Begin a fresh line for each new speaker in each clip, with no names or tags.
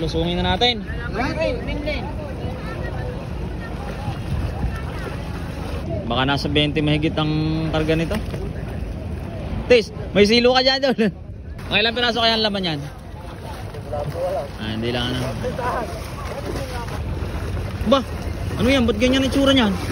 lusungin na natin. Baka nasa 20 mahigit ang karga nito. Tis, may silo ka dyan doon. Mga ilang piraso kaya ang laman yan? Hindi lang ano. Ba, ano yan? Ba't ganyan ang itsura niyan?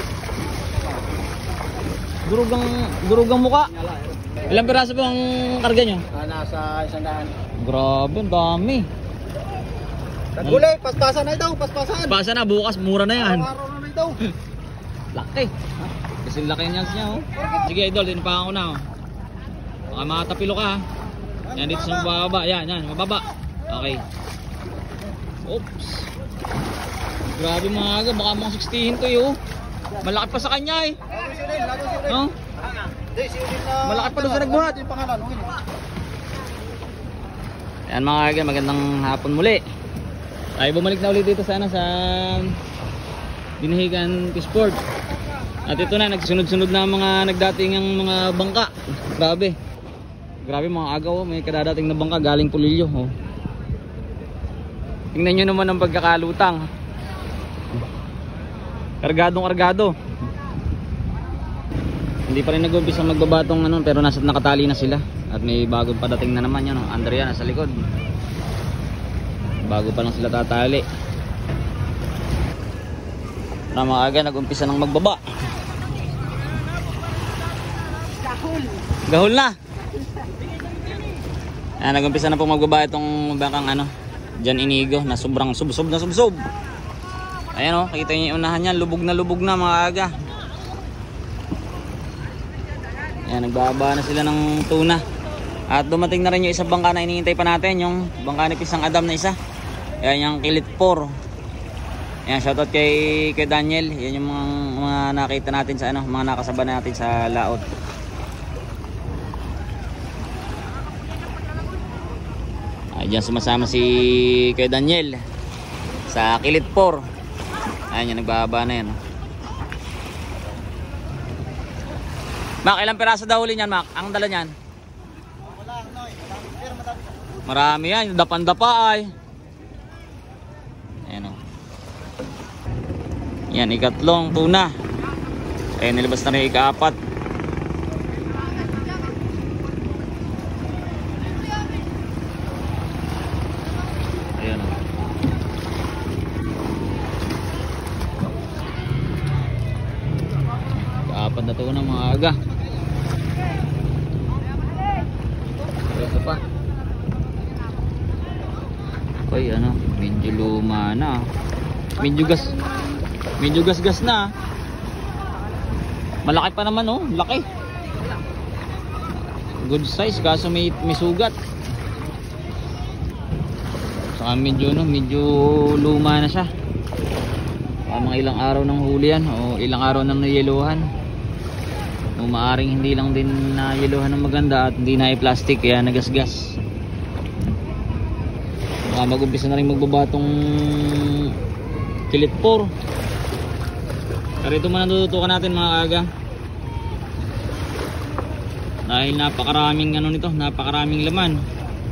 Gurugang muka. Ilang piraso po ang karga nyo?
Nasa 100.
Grabe, ang dami.
Tagulay, paspasan na ito, paspasan.
Pasa na, bukas mura na yan.
Araw na ito.
Laki. Kasi laki niyan niya, oh. Sige, idol, tinipakan ko na, oh. Baka makatapilo ka, ha. Yan, dito sa mababa. Yan, mababa. Okay. Oops. Grabe mga aga, baka mga 16 to, oh. Malaki pa sa kanya, eh. No?
Malaki pa doon sa nagbuhat yung pangalan.
Yan mga aga, magandang hapon muli. Tayo bumalik na ulit dito sa Binahigan Sport. At ito na, nagsunod-sunod na mga nagdating ang mga bangka. Grabe mga agaw, may kadadating na bangka galing Pulilyo, oh. Tingnan nyo naman ang pagkakalutang. Kargadong-kargado. Hindi pa rin nag-umpisa magbabatong ano, pero nakatali na sila. At may bagong padating na naman yan, oh. Andrea nasa likod. Bago pa lang sila tatali. Na mga aga, nag-umpisa ng magbaba. Gahol na. Nag-umpisa na po magbaba itong bangkang ano, Jan Inigo na sobrang subsob na subsob. Ayan, oh, kita niyo yung unahan niyan, lubog na mga aga. Ayan, nagbaba na sila ng tuna. At dumating na rin yung isang bangka na iniintay pa natin, yung bangka ni Pisang Adam na isa. Ayan yung Kilit 4. Ayan, shoutout kay Daniel. Yan yung mga nakita natin sa ano, mga nakasaba natin sa laot. Diyan sumasama si kay Daniel sa Kilit 4. Ayan yung nagbababa na yan. Mac, ilang piraso daw huli niyan, Mac? Ang dala niyan? Marami yan, dapan-dapa ay. Ayan, o. Yan, ikatlong tuna. Ayan, nilabas na rin ika-4. Ayan, o. Ika-4 na tuna mga aga. Ito pa. Oy, ano, medyo luma na. Medyo gas na. Malaki pa naman, oh, laki. Good size kaso may sugat. Saka medyo luma na siya. Mga ilang araw ng huli yan o ilang araw nang nayeluhan. O maaring hindi lang din nayeluhan ng maganda at hindi na i-plastic kaya nagasgas. Mag-umpisa na rin magbabatong Kilit 4. Pero ito man ang tututukan natin mga aga. Dahil napakaraming ano nito, napakaraming laman.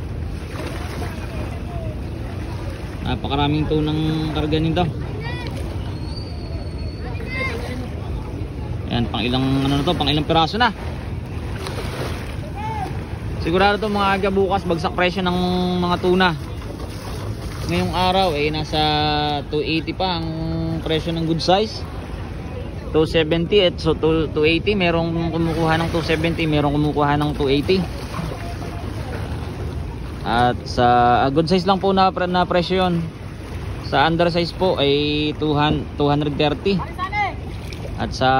Napakaraming tunang karga nito. Ayan, pang ilang piraso na. Sigurado to mga aga bukas bagsak presyo ng mga tuna. Ngayong araw ay nasa 280 pa ang presyo ng good size. 270 at so 280, merong kumukuha ng 270, merong kumukuha ng 280. At sa good size lang po na presyo yun. Sa undersize po ay 230. At sa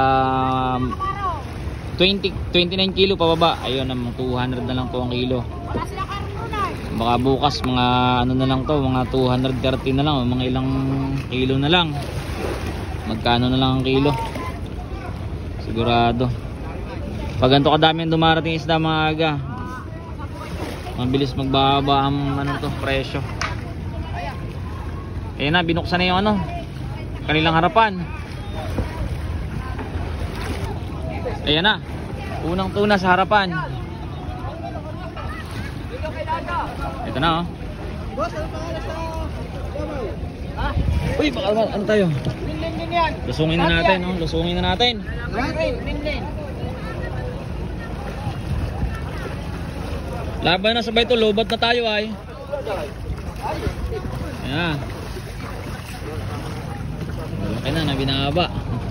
29 kilo pababa, ayun namang 200 na lang po ang kilo. Baka bukas mga ano na lang to, mga 230 na lang, mga ilang kilo na lang. Magkano na lang ang kilo? Sigurado. Pag ganito kadami ang dumarating isda mga aga, mabilis magbaba ang ano to, presyo. Ayan na, binuksan na yung ano, kanilang harapan. Ayan na, unang tuna sa harapan. Ito na, oh. Uy, baka ano tayo?
Lin yan.
Lusungin na natin, no? Lusungin na natin.
Lin.
Laban na sabay to, lobat na tayo ay. Ayan. Malaki na binaba.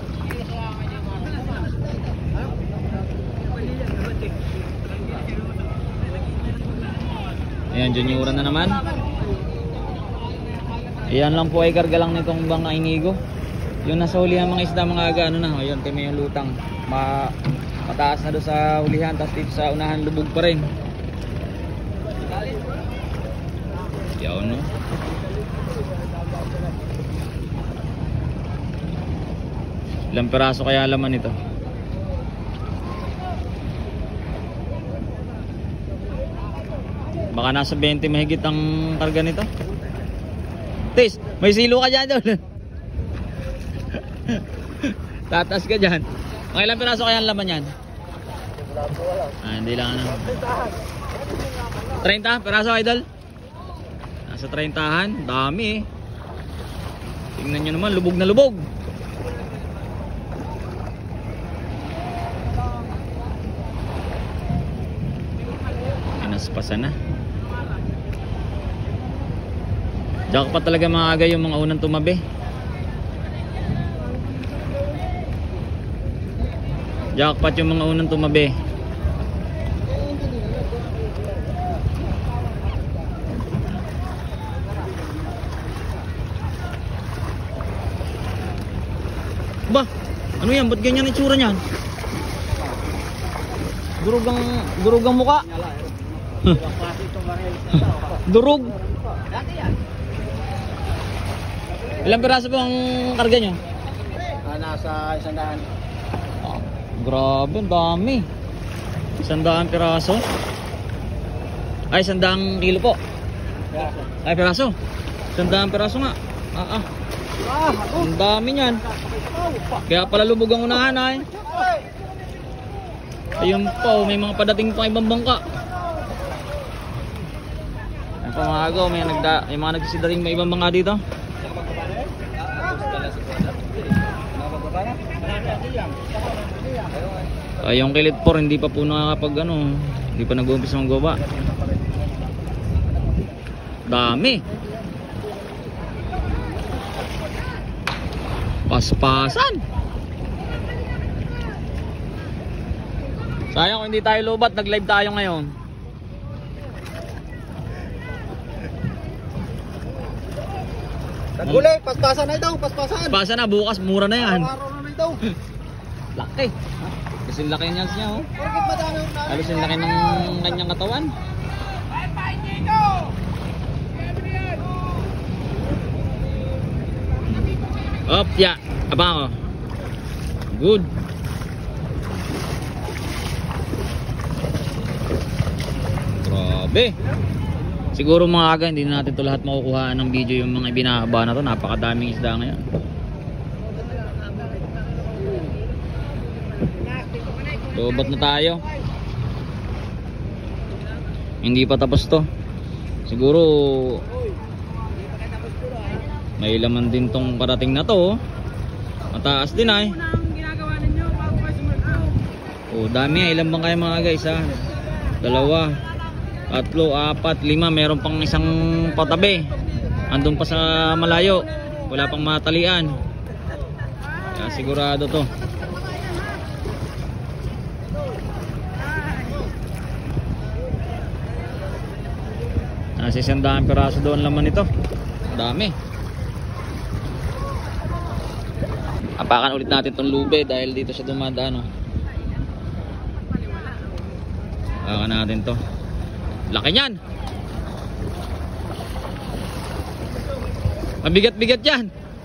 Ayan, junioran na naman. Ayan lang po ay karga lang nitong bangka Inigo. Yung nasa hulihan mga isda mga aga, ano na, ayan kami yung lutang. Mataas na doon sa hulihan, tapos dito sa unahan lubog pa rin. Yan, no? Ilang peraso kaya laman ito? Baka nasa 20 mahigit ang karga nito. Tis, may silo ka dyan doon. Tatas ka dyan. Mga ilang peraso kaya ang laman yan? Hindi lang ano. 30 peraso, idol? Nasa 30-han, dami eh. Tingnan nyo naman, lubog na lubog. Inaspasan na. Jackpot talaga mga aga yung mga unang tumabi. Jackpot yung mga unang tumabi. Ba, ano yan? Ba't ganyan ang itsura niyan? Durugang muka. Durug. Ilang piraso po ang karga nyo?
Nasa 100.
Grabe, ang dami. 100 piraso. Ay, 100 kilo po. Ay, piraso. 100 piraso nga. Ang dami niyan. Kaya pala lubog ang unahan ay. Ayun po, may mga padating pang ibang bangka. Ayun po mga agaw, may mga nagsisidating may ibang bangka dito. Yung kilit 4 hindi pa po nakakapag ano, hindi pa nag-uumpisa ng goba. Dami. Paspasan. Sayang kung hindi tayo lubat, nag-live tayo ngayon.
Tagulay, paspasan na ito, paspasan.
Paspasan na, bukas mura na yan.
Araw-araw na ito.
Laki. Kasi laki niya siya, oh.
Bakit madami yung nami?
Halos yung laki ng kanyang katawan. Op, ya. Abang ako. Good. Grabe. Siguro mga aga, hindi na natin ito lahat makukuhaan ng video yung mga ibinahaba na to. Napakadaming isda ngayon. Lobat na tayo. Hindi pa tapos to. Siguro may laman din tong parating na to. Mataas din ay. Oh, dami ay. Ilan bang kayo mga guys ha? 2, 3, 4, 5. Meron pang isang patabi. Andun pa sa malayo. Wala pang matalian. Kaya sigurado to. Nasa 100 piraso doon laman ito. Dami. Apakan ulit natin tong lube dahil dito siya dumadaan. Apakan natin to. Laki niyan. Mabigat-bigat yan.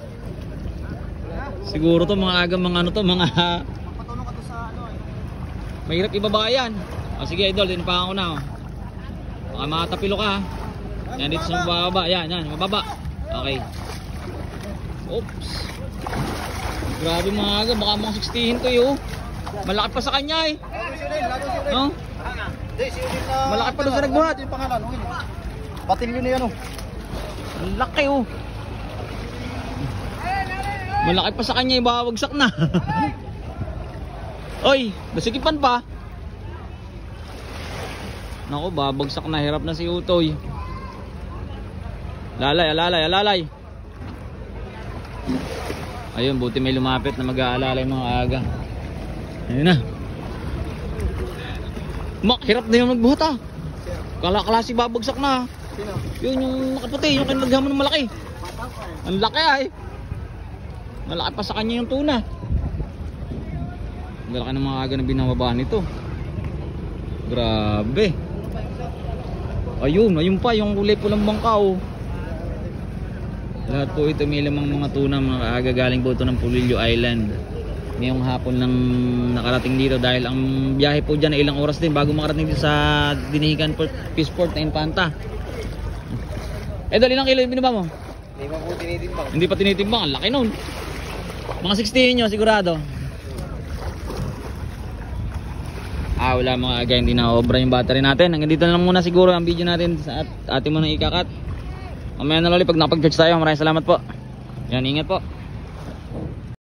Siguro to mga aga mga ano to, mga
Patulong ka to sa ano eh.
mahirap ibaba yan. O sige idol, dinapakan ko na. Baka makatapilo ka ha. Yan dito sa mababa. Yan, mababa. Okay. Oops. Grabe mga aga, baka mga 16 to yun. Malaki pa sa kanya eh. No?
Malaki pa doon sa nagbuhat. Yung pangalan, patilyo na yan oh.
Ang laki oh. Malaki pa sa kanya, ibabagsak na. Oy, basikipan pa. Naku, babagsak na, hirap na si Utoy. Alalay. Ayun, buti may lumapit na mag-aalalay mga aga. Ayun na. Hirap na yung nagbuhat ah. Klase babagsak na.
Sino?
Yun yung nakaputi, yung kinaghamon ng malaki. Ang laki ay. Malaki pa sa kanya yung tuna. Ang laki ng mga aga na binababaan nito. Grabe. Ayun pa yung kulay pulang bangka oh. Lahat po ito may lamang mga tuna, mga aga galing po ito ng Pulilio Island. Ngayong hapon lang nakarating dito dahil ang biyahe po dyan ay ilang oras din bago makarating dito sa Dinihigan Peaceport na Infanta. Idol, ilang kilo yung binaba mo?
Hindi pa po tinitimbang.
Hindi pa tinitimbang, ang laki nun. Mga 16 nyo sigurado. Wala mga aga, hindi na obra yung battery natin. Hanggang dito na lang muna siguro ang video natin sa ating muna ikakat. Mamaya na loli pag nakapag-charge tayo. Maraming salamat po. Yan, ingat po.